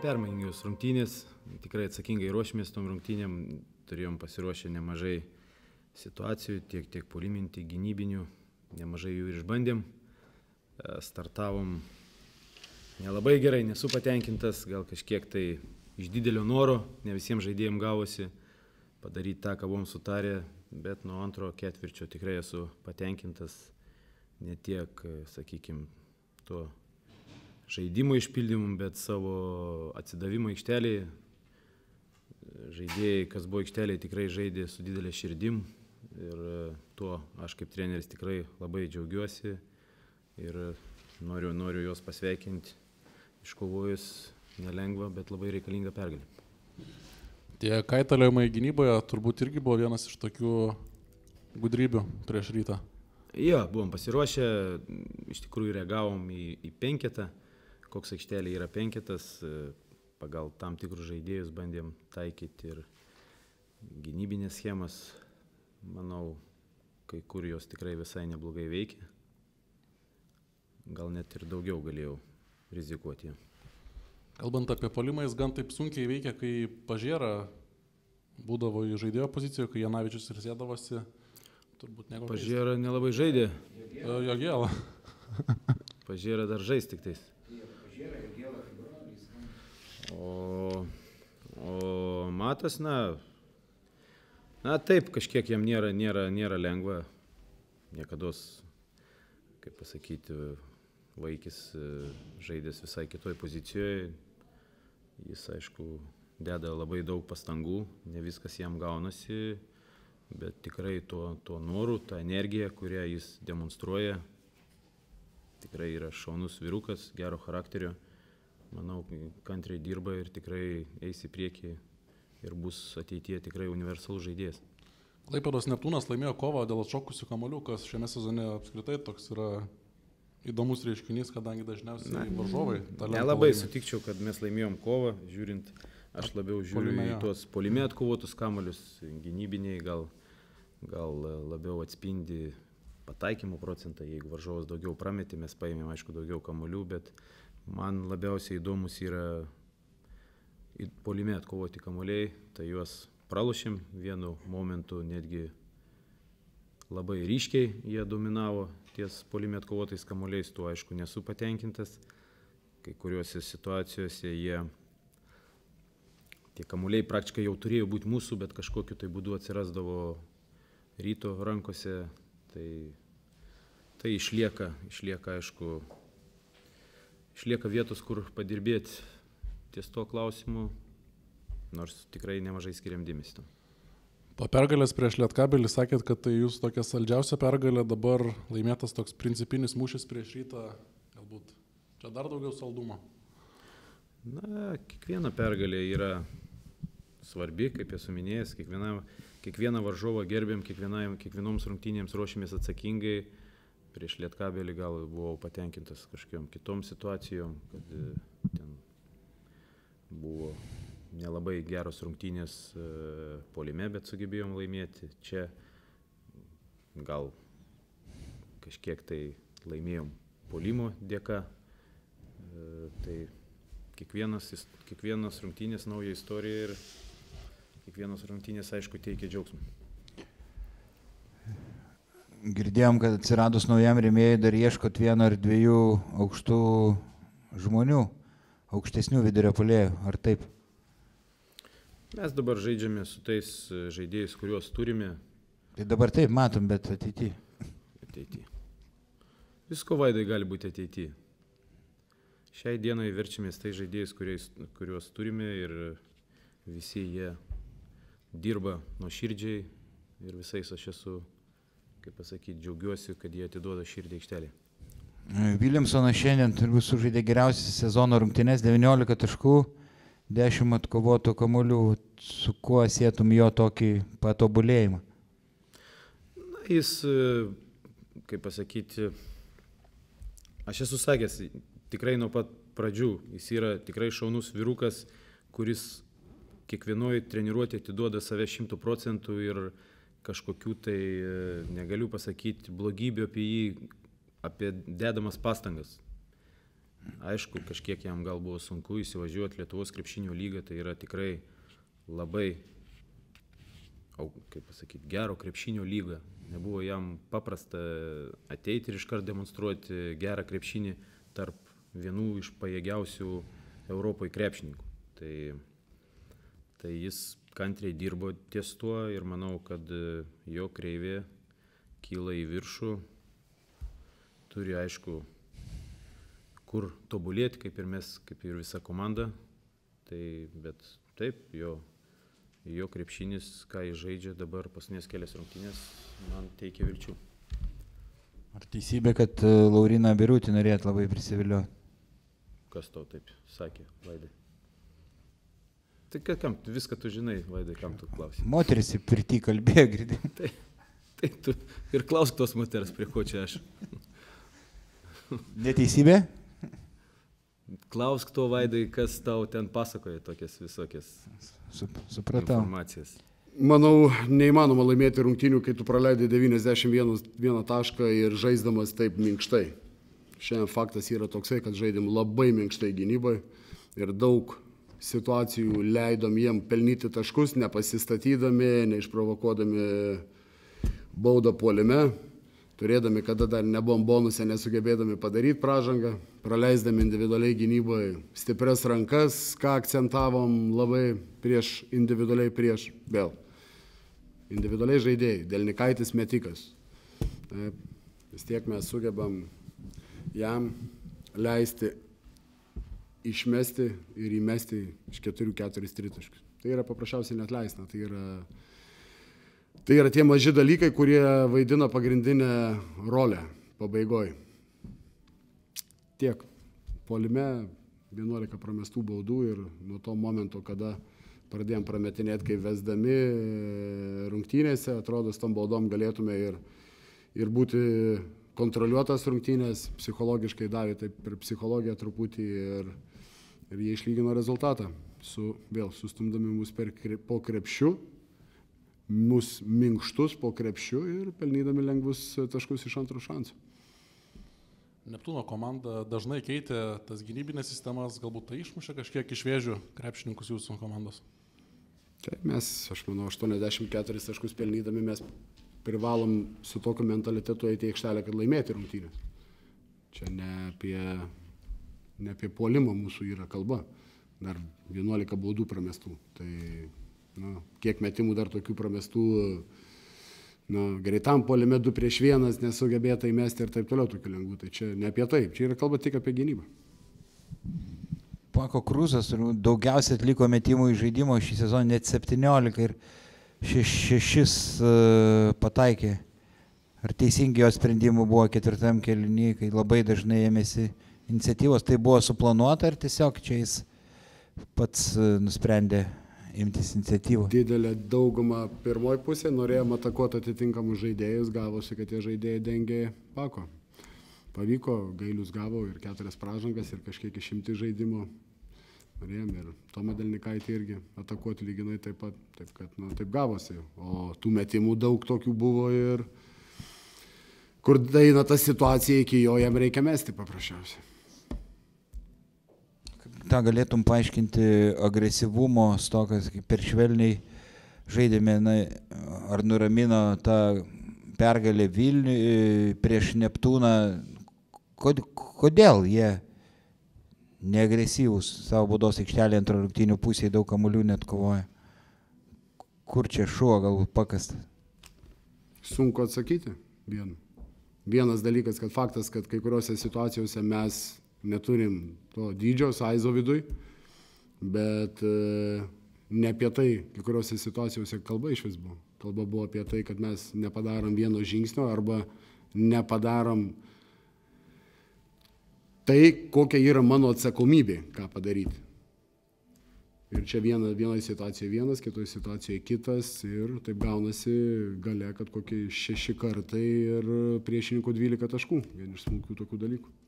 permainingios rungtynės, tikrai atsakingai ruošėmės tom rungtynėm, turėjom pasiruošę nemažai situacijų, tiek puoliminių, tiek gynybinių, nemažai jų ir išbandėm. Startavom nelabai gerai, nesu patenkintas, gal kažkiek tai iš didelio noro, ne visiems žaidėjams gavosi padaryti tą, ką buvom sutarę, bet nuo antro ketvirčio tikrai esu patenkintas, ne tiek, sakykime, tuo žaidimo išpildymu, bet savo atsidavimo aikštelėje. Žaidėjai, kas buvo aikštelėje, tikrai žaidė su didelė širdim ir tuo aš kaip treneris tikrai labai džiaugiuosi ir noriu juos pasveikinti, iškovojus nelengvą, bet labai reikalingą pergalę. Tie kaitaliojimai gynyboje turbūt irgi buvo vienas iš tokių gudrybių prieš Rytą. Jo, buvom pasiruošę, iš tikrųjų reagavom į penketą, koks aikštelė yra penketas, pagal tam tikrus žaidėjus bandėm taikyti ir gynybinės schemas. Manau, kai kur jos tikrai visai neblogai veikia. Gal net ir daugiau galėjau rizikuoti. Kalbant apie puolimą, jis gan taip sunkiai veikia, kai Pažėra būdavo į žaidėjo pozicijoje, kai Janavičius ir sėdavosi. Turbūt nieko. Pažėra nelabai žaidė. Jogėla. Pažėra dar žais tik tais. O Matas, na taip, kažkiek jam nėra lengva. Niekados, kaip pasakyti, vaikis žaidės visai kitoj pozicijoje. Jis, aišku, deda labai daug pastangų, ne viskas jam gaunasi, bet tikrai tuo noru, tą energiją, kurią jis demonstruoja, tikrai yra šaunus vyrukas, gero charakterio. Manau, kantriai dirba ir tikrai eis į priekį ir bus ateityje tikrai universalus žaidėjas. Klaipėdos Neptūnas laimėjo kovą dėl atšokusių kamuolių, kas šiame sezone apskritai toks yra įdomus reiškinys, kadangi dažniausiai varžovai. Nelabai sutikčiau, kad mes laimėjom kovą, žiūrint, aš labiau žiūriu į tuos puolime atkovotus kamuolius, gynybiniai gal labiau atspindi pataikymų procentą, jeigu varžovas daugiau prametė, mes paėmėm, aišku, daugiau kamuolių, bet man labiausiai įdomus yra puolime atkovoti kamuoliai, tai juos pralošėm vienu momentu, netgi labai ryškiai jie dominavo ties puolime atkovotais kamuoliais, tuo aišku nesu patenkintas. Kai kuriuose situacijose tie kamuoliai praktiškai jau turėjo būti mūsų, bet kažkokiu tai būdu atsirasdavo Ryto rankose. Tai išlieka, aišku, išlieka vietos, kur padirbėti ties tuo klausimu, nors tikrai nemažai skiriam dėmesį. Po pergalės prieš Lietkabelį sakėt, kad tai jūsų tokia saldžiausia pergalė, dabar laimėtas toks principinis mūšis prieš Rytą, galbūt čia dar daugiau saldumo? Na, kiekviena pergalė yra svarbi, kaip esu minėjęs, kiekvieną varžovą gerbėm, kiekvienoms rungtynėms ruošėmės atsakingai. Prieš Lietkabelį gal buvau patenkintas kažkokiom kitom situacijom, kad ten buvo nelabai geros rungtynės puolime, bet sugebėjom laimėti. Čia gal kažkiek tai laimėjom puolimo dėka. Tai kiekvienas rungtynės nauja istorija ir kiekvienos rungtynės, aišku, teikia džiaugsmą. Girdėjom, kad atsiradus naujam rėmėjui dar ieškot vieno ar dviejų aukštų žmonių, aukštesnių vidurio puolėjų, ar taip? Mes dabar žaidžiame su tais žaidėjais, kuriuos turime. Tai dabar taip matom, bet ateityje. Visko, Vaidai, gali būti ateityje. Šiai dienai verčiamės tai žaidėjais, kuriuos turime ir visi jie dirba nuoširdžiai ir visais aš esu, kaip pasakyti, džiaugiuosi, kad jie atiduoda širdį aikštelį. Viljamsonas šiandien turbūt sužaidė geriausias sezono rungtynes, 19 taškų. 10 atkovotų kamuolių, su kuo sėtum jo tokį patobulėjimą? Na, jis, kaip pasakyti, aš esu sakęs, tikrai nuo pat pradžių, jis yra tikrai šaunus vyrukas, kuris kiekvienoje treniruotėje atiduoda save 100% ir kažkokių tai, negaliu pasakyti, blogybių apie jį, apie dedamas pastangas. aišku, kažkiek jam gal buvo sunku įsivažiuoti Lietuvos krepšinio lygą, tai yra tikrai labai, kaip pasakyti, gero krepšinio lyga. Nebuvo jam paprasta ateiti ir iškart demonstruoti gerą krepšinį tarp vienų iš pajėgiausių Europoje krepšininkų. Tai jis kantriai dirbo ties tuo ir manau, kad jo kreivė kyla į viršų. Turi aišku, kur tobulėti, kaip ir mes, kaip ir visa komanda. Bet taip, jo krepšinis, ką jis žaidžia dabar paskutinės kelias rungtynės, man teikia vilčių. Ar teisybė, kad Lauryną Birutį norėt labai prisivilioti? Kas tau taip sakė, Vaidai? Tai kam, viską tu žinai, Vaidai, kam tu klausai? Moteris į pirtį kalbėjo, girdėjau. Tai tu ir klausk tos moters, prie ko čia aš. Neteisybė? Klausk to, Vaidai, kas tau ten pasakoja tokias visokias Supratau. informacijas. Manau, neįmanoma laimėti rungtynių, kai tu praleidai 91 tašką ir žaisdamas taip minkštai. Šiandien faktas yra toksai, kad žaidėm labai minkštai gynybai ir daug situacijų leidom jiem pelnyti taškus, nepasistatydami, neišprovokuodami baudą puolime, turėdami, kada dar nebuvom bonuse, nesugebėdami padaryti pražangą, praleisdami individualiai gynyboje stiprias rankas, ką akcentavom labai individualiai prieš vėl. Individualiai žaidėjai, Delnikaitis metikas. Taip, vis tiek mes sugebam jam leisti išmesti ir įmesti iš 4-4 tritaškius. Tai yra paprasčiausiai neatleistina. Tai yra tie maži dalykai, kurie vaidina pagrindinę rolę pabaigoje. Tiek. Puolime 11 pramestų baudų ir nuo to momento, kada pradėjom prametinėti, kai vesdami rungtynėse, atrodo, su tom baudom galėtume ir būti kontroliuotas rungtynės, psichologiškai davė taip per psichologiją truputį ir jie išlygino rezultatą. Vėl sustumdami mus po krepšiu, mus minkštus po krepšiu ir pelnydami lengvus taškus iš antro šansų. Neptūno komanda dažnai keitė tas gynybinės sistemas, galbūt tai išmušė kažkiek iš vėžių krepšininkus jūsų komandos? Taip, mes, aš manau, 84 taškus pelnydami mes privalom su tokiu mentalitetu eiti į aikštelę, kad laimėti rungtynės. Čia ne apie puolimą mūsų yra kalba. Dar 11 baudų pramestų. Tai kiek metimų dar tokių pramestų, greitam puolime 2-1 nesugebėta įmesti ir taip toliau tokių lengvų. Tai čia ne apie tai. Čia yra kalba tik apie gynybą. Pako Kruzas daugiausiai atliko metimų į žaidimo šį sezoną, net 17 ir 6 pataikė. Ar teisingi jo sprendimų buvo 4 kėliny, kai labai dažnai ėmėsi iniciatyvos, tai buvo suplanuota ar tiesiog čia jis pats nusprendė imtis iniciatyvų? Didelė dauguma pirmoji pusė, norėjom atakuoti atitinkamus žaidėjus, gavosi, kad tie žaidėjai dengė Pako. Pavyko, Gailius gavo ir 4 pražangas ir kažkiek išimti žaidimo. Norėjom ir Tomą Delnikaitį irgi atakuoti lyginai taip pat, taip kad taip gavosi. O tų metimų daug tokių buvo ir kur eina ta situacija, iki jo jam reikia mesti paprasčiausiai. Ta galėtum paaiškinti agresyvumo stokas, per švelniai žaidėme, ar nuramino tą pergalę Vilniui prieš Neptūną, kodėl jie neagresyvūs savo baudos aikštelėje antro rungtynių pusėje, daug kamuolių net kovoja? Kur čia šuo galbūt pakastas? Sunku atsakyti. Vienas dalykas, kad faktas, kad kai kuriuose situacijose mes neturim to dydžio, saizo viduj, bet ne apie tai, kai kuriuose situacijose kalba iš vis buvo. Kalba buvo apie tai, kad mes nepadarom vieno žingsnio arba nepadarom tai, kokia yra mano atsakomybė, ką padaryti. Ir čia vienoje situacijoje vienas, kitoje situacijoje kitas ir taip gaunasi gale, kad kokie 6 kartai ir priešininkų 12 taškų. Vien iš smulkių tokių dalykų.